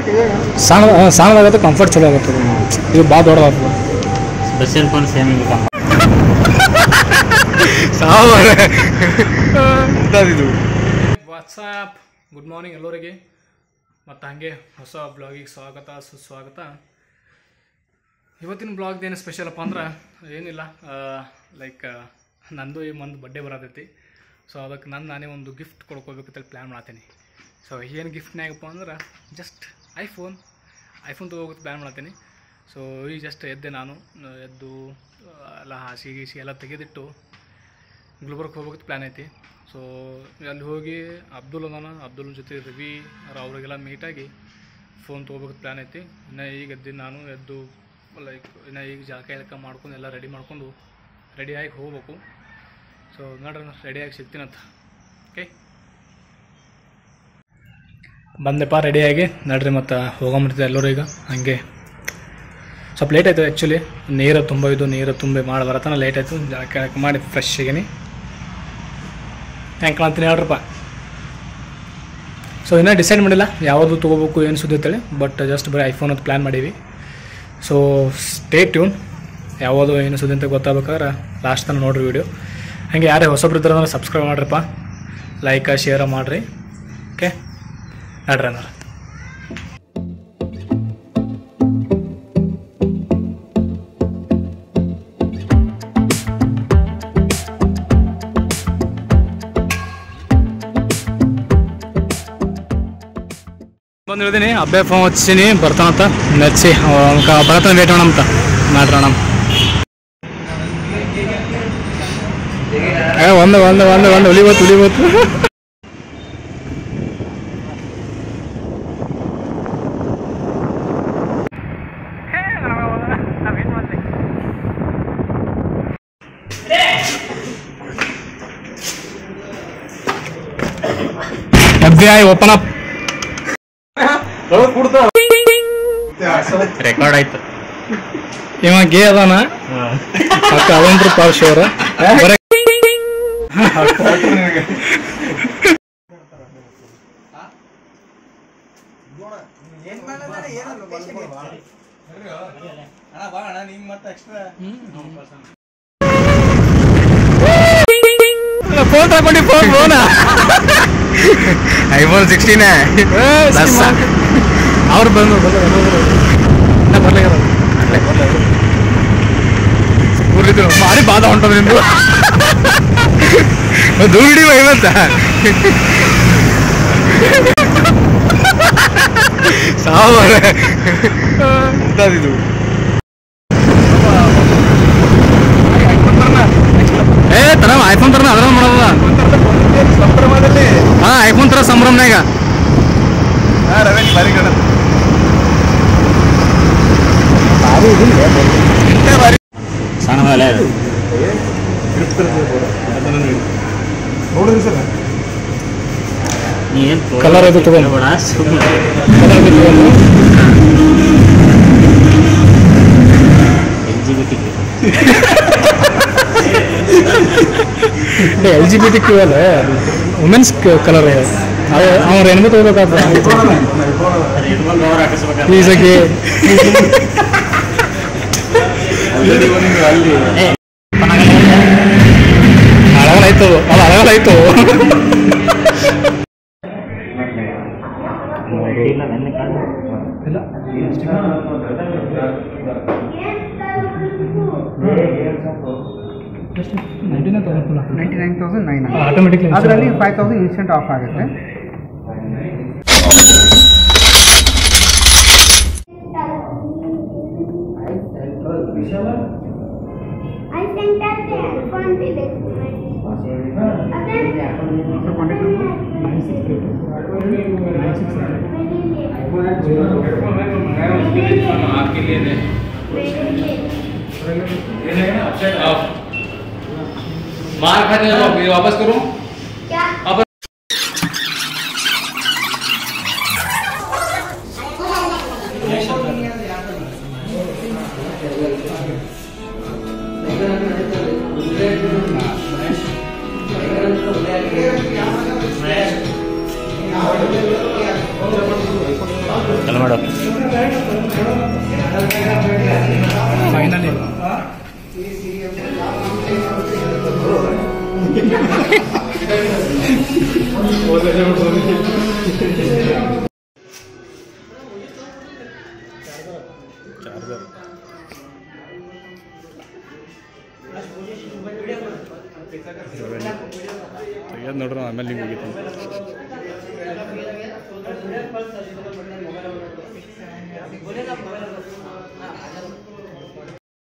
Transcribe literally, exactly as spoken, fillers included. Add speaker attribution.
Speaker 1: ಸಣ್ಣ ಸಣ್ಣದಾಗುತ್ತೆ, ಕಂಫರ್ಟ್ ಚಲೋ ಆಗುತ್ತೆ. ಇದು ಭಾಳ ದೊಡ್ಡದಾಗ್ತದೆ.
Speaker 2: ಸ್ಪೆಷಲ್ ಫೋನ್ ಸೇಮ್
Speaker 1: ಇದು ವಾಟ್ಸಾಪ್. ಗುಡ್ ಮಾರ್ನಿಂಗ್ ಎಲ್ಲರಿಗೆ, ಮತ್ತು ಹಾಗೆ ಹೊಸ ಬ್ಲಾಗಿಗೆ ಸ್ವಾಗತ ಸುಸ್ವಾಗತ. ಇವತ್ತಿನ ಬ್ಲಾಗ್ದೇನು ಸ್ಪೆಷಲ್ ಅಪ್ಪ ಅಂದ್ರೆ ಏನಿಲ್ಲ, ಲೈಕ್ ನಂದು ಈ ಮಂದು ಬರ್ಡೇ ಬರತೈತಿ. ಸೊ ಅದಕ್ಕೆ ನಾನು ನಾನೇ ಒಂದು ಗಿಫ್ಟ್ ಕೊಡ್ಕೋಬೇಕಂತೇಳಿ ಪ್ಲ್ಯಾನ್ ಮಾಡ್ತೀನಿ. ಸೊ ಏನು ಗಿಫ್ಟ್ನಾಗಪ್ಪ ಅಂದ್ರೆ ಜಸ್ಟ್ ಐಫೋನ್ ಐಫೋನ್ ತೊಗೋಬೇಕು ಪ್ಲ್ಯಾನ್ ಮಾಡ್ತೀನಿ. ಸೊ ಈಗ ಜಸ್ಟ್ ಎದ್ದೆ ನಾನು, ಎದ್ದು ಎಲ್ಲ ಹಾಸಿ ಗೀಸಿ ಎಲ್ಲ ತೆಗೆದಿಟ್ಟು ಗುಲ್ಬರ್ಗಕ್ಕೆ ಹೋಗ್ಬೇಕು ಪ್ಲ್ಯಾನ್ ಐತಿ. ಸೊ ಅಲ್ಲಿ ಹೋಗಿ ಅಬ್ದುಲ್ ಅದಾನ, ಅಬ್ದುಲ್ ಜೊತೆ ರವಿ ಅವರಿಗೆಲ್ಲ ಮೀಟಾಗಿ ಫೋನ್ ತೊಗೋಬೇಕು ಪ್ಲ್ಯಾನ್ ಐತಿ. ಇನ್ನು ಈಗ ಎದ್ದು ನಾನು ಎದ್ದು ಲೈಕ್ ಇನ್ನು ಈಗ ಜಾಕ ಎಲ್ಕ ಮಾಡ್ಕೊಂಡು ಎಲ್ಲ ರೆಡಿ ಮಾಡ್ಕೊಂಡು ರೆಡಿಯಾಗಿ ಹೋಗ್ಬೇಕು. ಸೊ ನೋಡ್ರಿ ರೆಡಿಯಾಗಿ ಸಿಗ್ತೀನಂತ. ಓಕೆ ಬಂದೆಪ್ಪ ರೆಡಿಯಾಗಿ ನಡ್ರಿ, ಮತ್ತು ಹೋಗೊಂಬಿಡ್ತಿದ್ದೆ ಎಲ್ಲರೂ. ಈಗ ಹಾಗೆ ಸ್ವಲ್ಪ ಲೇಟ್ ಆಯಿತು ಆ್ಯಕ್ಚುಲಿ, ನೀರು ತುಂಬ ಇದು ನೀರು ತುಂಬಿ ಮಾಡಿ ಬರತ್ತಾನ ಲೇಟ್ ಆಯಿತು. ಜಾಕ ಎಲ್ಕ ಮಾಡಿ ಫ್ರೆಶ್ ಆಗೀನಿ. ಹೆಂಗೆ ಕಾಣ್ತೀನಿ ಹೇಳ್ರಪ್ಪ. ಸೊ ಇನ್ನೂ ಡಿಸೈಡ್ ಮಾಡಿಲ್ಲ ಯಾವುದು ತೊಗೋಬೇಕು ಏನು ಸುದ್ದಿ ಅಂತೇಳಿ, ಬಟ್ ಜಸ್ಟ್ ಬರೀ ಐಫೋನ್ ಅಂತ ಪ್ಲ್ಯಾನ್ ಮಾಡೀವಿ. ಸೊ ಸ್ಟೇ ಟ್ಯೂನ್, ಯಾವುದು ಏನು ಸುದ್ದಿ ಅಂತ ಗೊತ್ತಾಗ್ಬೇಕಾದ್ರೆ ಲಾಸ್ಟ್ ತನಕ ನೋಡ್ರಿ ವೀಡಿಯೋ. ಹಾಗೆ ಯಾರೇ ಹೊಸಬ್ರು ಇದ್ರೆ ಅಂದ್ರೆ ಸಬ್ಸ್ಕ್ರೈಬ್ ಮಾಡಿರಿಪ್ಪ, ಲೈಕ್ ಶೇರ್ ಮಾಡಿರಿ. ಓಕೆ ನಡ್ರಿ ಅಣ್ಣ. ಬಂದು ಹೇಳಿದೀನಿ, ಅಬ್ಬೆ ಫೋನ್ ಹಚ್ಚಿನಿ ಬರ್ತಾನಂತ, ನಚ್ಚಿ ಬರತಾನ ವೇಟ್ ಮಾಡೋಣಂತ ಮಾಡ್ರೋಣ. ಒಂದು ಒಂದು ಒಂದು ಒಂದು ಉಳಿಬೋತು ಉಳಿಬೋತು F I open up.
Speaker 2: Record ಆಯ್ತು.
Speaker 1: ಇವ ಗೇ ಅದಾನ ಅಕ್ಕ ಅವಂತ್ರ ಪಾರ್ಶ್ ಅವರ ಫೋನ್ ತಗೊಂಡು ಫೋನ್ ಫೋನ ಐಫೋನ್ ಸಿಕ್ಸ್ಟೀನ್ ಅವ್ರು ಬಂದು ಬರ್ಲಿಕ್ಕೆ ಭಾರಿ ಬಾಧ ಹೊಂಟದ ನಿಂದು ದುಡ್ಡಿ ಐವತ್ತ ಸಾವಿರ ಇದು ಏ ತರ ಐಫೋನ್ ತರ ಅದ್ರ ಮಾಡೋದ ಸಂಭ್ರಮದಲ್ಲಿ. ಹಾ ಐಫೋನ್ ತರ ಸಂಭ್ರಮನಾಗ
Speaker 2: ಸಣ್ಣ
Speaker 1: ನೋಡ್ರಿ ಸರ್,
Speaker 2: ನೀನು
Speaker 1: ಕಲರ್ ಅದು ತಗೊಂಡು
Speaker 2: ಬೇಡ L G B T
Speaker 1: L G B T Q ಅಲ್ಲ, ವುಮೆನ್ಸ್ ಕಲರ್. ಅವ್ರು ಹೆಣ್ಮು ತಗೋಬೇಕಾದ್ರೆ ಈಸಾಗಿ ಅಳಗಾಯ್ತು ಅದು ಅಳಗಾಯ್ತು.
Speaker 3: Ninety nine thousand nine
Speaker 1: automatically
Speaker 3: ಅದರಲ್ಲಿ ಫೈವ್ ತೌಸಂಡ್ ಇನ್ಸ್ಟೆಂಟ್ ಆಫ್ ಆಗುತ್ತೆ.
Speaker 1: मार खाते हैं वापस करूं क्या?
Speaker 2: ಚಾಲು ಮಾಡು.
Speaker 1: ಫೈನಲಿ ಚಾರ್ಜರ್ ತೆಗೆದು ನೋಡ್ರಿ ಆಮೇಲೆ ಹಿಂಗೆ ಹೋಗಿತ್ತು.